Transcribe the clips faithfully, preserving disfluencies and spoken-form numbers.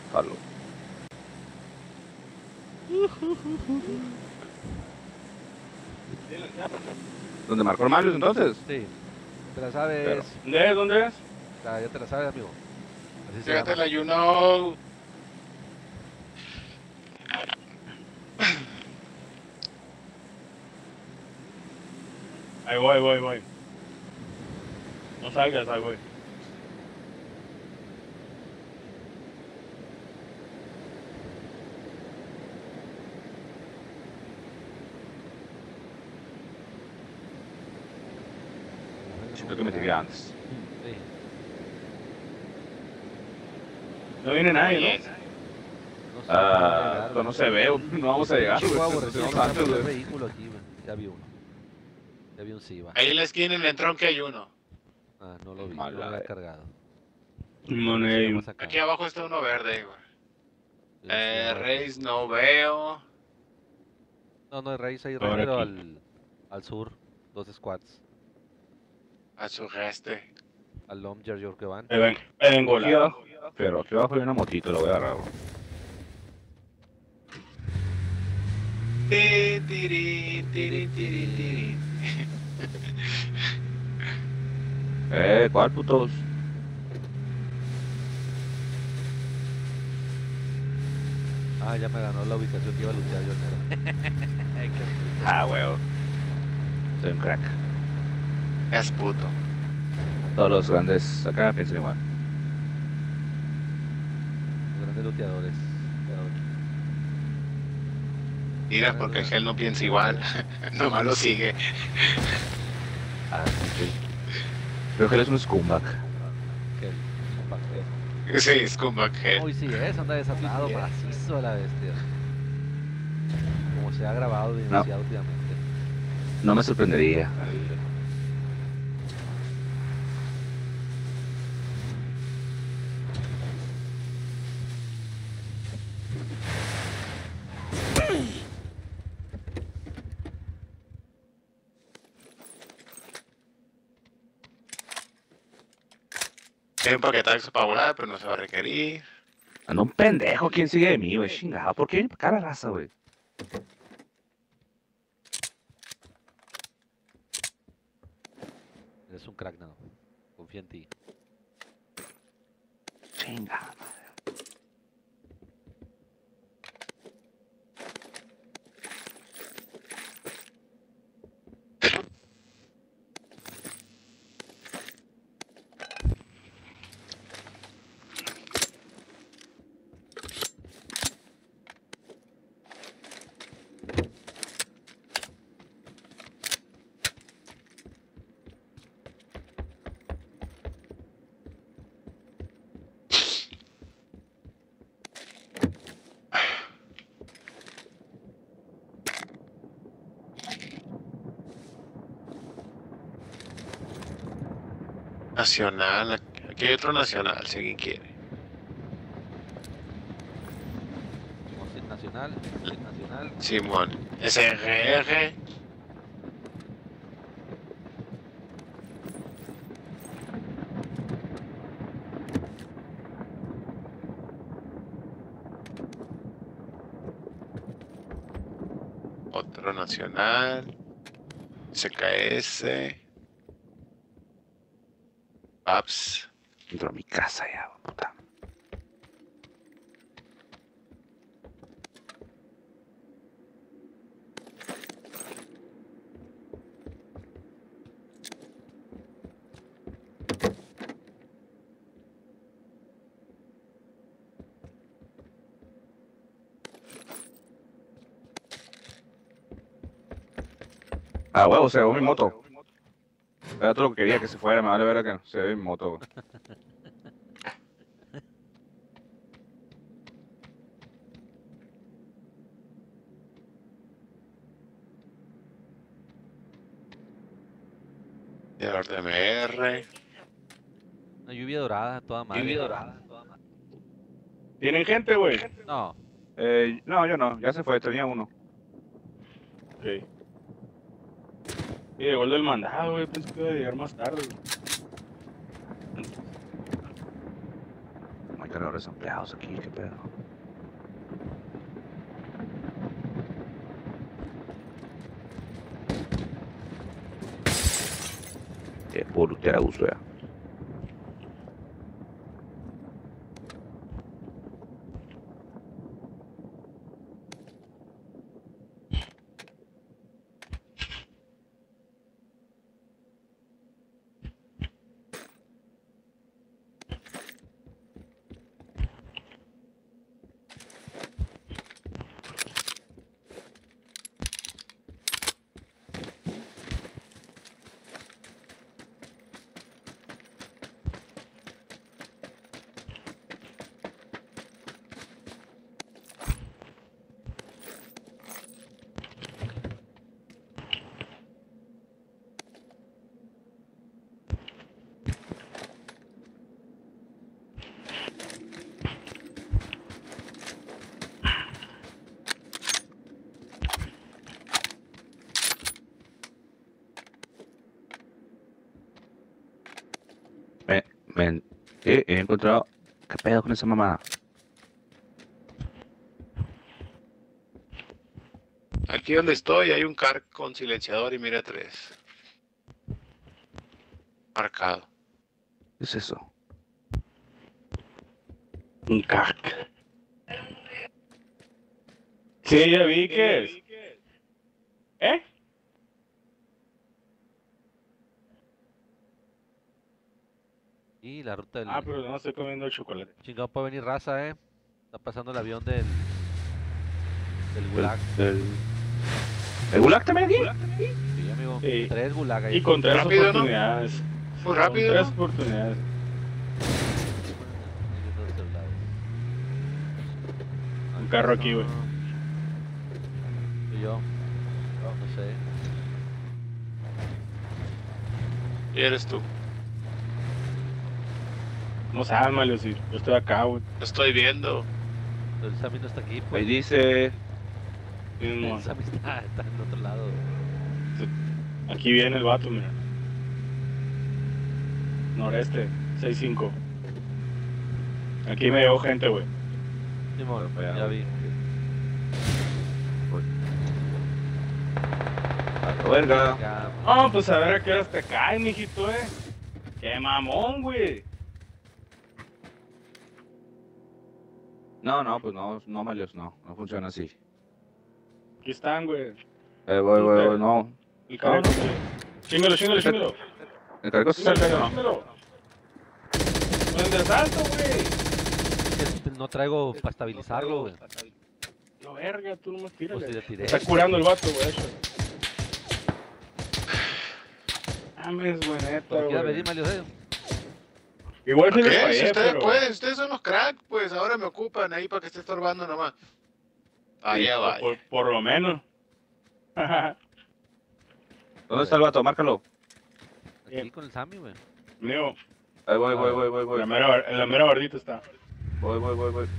Palo. ¿Dónde marcó el Marius entonces? Sí. ¿Te la sabes? Pero, ¿Dónde es? ¿Dónde es? Ya, ya te la sabes, amigo. Así se Fíjate llama. la you know. Ahí voy, voy, voy. No salgas, ahí voy. siento que me tiré antes. Sí. No viene nadie, No ¿no? sé, Ah, no, pues no se ve, no vamos a llegar. Chico güey, aborrecido nos que antes, el güey. vehículo aquí, güey. Ya vi uno. Ya vi un Siva. Ahí en la esquina en el tronque hay uno. Ah, no lo vi, Mala, no lo había eh. cargado. No, no Sí, hay. vamos acá. Aquí abajo está uno verde, güey. Sí, Eh, sí, bueno. Reis no veo. No, no, Reis hay Reis, Ahora pero aquí. al, al sur. Dos squads. A su geste. Al Lomger yo creo que van. Ahí ven, ahí vengo Aquí la. abajo, pero aquí abajo hay una motito, lo voy a agarrar, güey. Ti, tiri, tiri, tiri, tiri. Eh, ¿cuál putos? Ah, ya me ganó la ubicación que iba a luchar yo. Qué- Ah, weón. Soy un crack. Es puto. Todos los grandes acá piensan igual. Los grandes luteadores. Mira, porque el gel no piensa igual. Nomás lo sigue. Ah, sí. Creo que él es un scumbag. Que el compacto. Sí, es como gel. Uy, sí, es, anda desatado, macizo a la bestia. Como se ha grabado y No. iniciado últimamente. No me sorprendería. Hay un paquetazo para volar, pero no se va a requerir. Anda un pendejo, ¿quién sigue de mí, güey? Chingado, ¿por qué viene para acá la raza, güey? Eres un crack, no. Confía en ti. Chingada. Nacional. Aquí hay otro nacional, si alguien quiere. Como si es nacional, es nacional. Simón. S R R. Otro nacional. S K S. Paps. Entro a mi casa ya, güey, puta. Ah, huevo, se ve mi moto. Era todo lo que quería que se fuera, me vale ver que se ve mi moto, güey. Y el R M R. Una lluvia dorada, toda madre. Lluvia dorada, ¿Tienen gente, güey? No, Eh, no, yo no, ya se fue, tenía uno. Ok. Y llegó el del mandado, güey. Pensé que iba a llegar más tarde, güey. No hay cargadores desempleados aquí, qué pedo. Eh, puedo lutear a gusto ya. Me, me, eh, he encontrado. ¿Qué pedo con esa mamada? Aquí donde estoy hay un car con silenciador y mira tres. Marcado. ¿Qué es eso? Un cac. Sí, ya vi que es. ¿Eh? Y la ruta del... Ah, pero no estoy comiendo chocolate. Chingado, puede venir raza, eh. Está pasando el avión del... Del gulag. El- ¿El gulag también aquí? Sí, amigo. Sí. Tres gulag ahí. Y con tres Rápido, ¿no? oportunidades. Muy Con rápido, tres ¿no? oportunidades. Un carro aquí, güey. Y yo. No sé. Y eres tú. No sabes, Malio, si yo estoy acá, güey. Lo estoy viendo. El Sammy no está aquí, Ahí pues. dice. Sí, mo. El Sammy está, está en otro lado. Aquí viene el vato, mira. Noreste, seis cinco. Aquí me llegó gente, güey. Simón, Pero, ya vi. A la verga. Ya, Ah, pues a ver a qué horas te caen, mijito, eh. Qué mamón, güey. No, no, pues no, no, Malios, no. No funciona así. Aquí están, güey. Eh, voy, voy, voy, no. El carro. No, Chíngalo, chíngalo, chíngalo. ¿El cargo se acerca Chíngalo, o no? chíngalo. Pues de asalto, güey. es que no traigo para estabilizarlo, güey. No, verga, tú nomás Pues si tírale. le tiré. Está curando el vato, güey. eso. Mames, güey, neta, Cuando quieras güey. venir, Malio, eh. Igual si Ok, les si fallé, ustedes pero... pueden, ustedes son los cracks, pues ahora me ocupan ahí para que esté estorbando nomás. Vaya, Sí, vaya. Por, por lo menos. ¿Dónde está el vato? Márcalo. Aquí Bien. con el Sammy, güey. Mío, Ahí voy, voy, voy, voy, en voy. la mera, bar- en la mera bardita está. Voy, voy, voy, voy.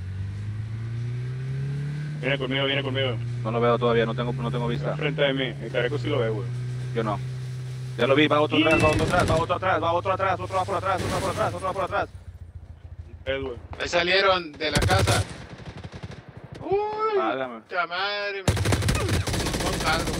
Viene conmigo, viene conmigo. No lo veo todavía, no tengo, no tengo Está vista. enfrente de mí. El careco sí lo ve, güey. Yo no. Ya lo vi, va otro atrás, va otro atrás, va otro atrás, va otro atrás, otro va por atrás, otro va por atrás, otro va por atrás. Es, güey. Me salieron de la casa. Uy, Válgame. puta madre. Me... No salgo.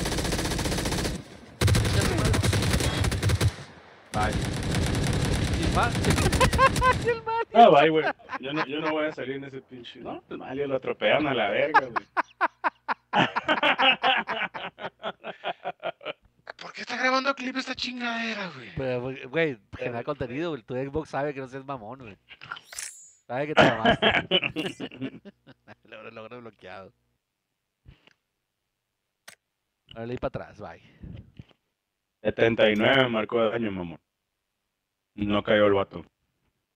Bye. Y más. Ah, bye, güey. Yo no, yo no voy a salir en ese pinche. No, pues Mario lo atropellan a la verga, güey. ¿Por qué está grabando clip esta chingadera, güey? Pero, güey, güey, generar contenido, güey. Tu Xbox sabe que no seas mamón, güey. Sabe que te mamaste. Lo logré bloqueado. Ahora leí para atrás, bye. setenta y nueve me marcó de daño, mamón. No cayó el vato.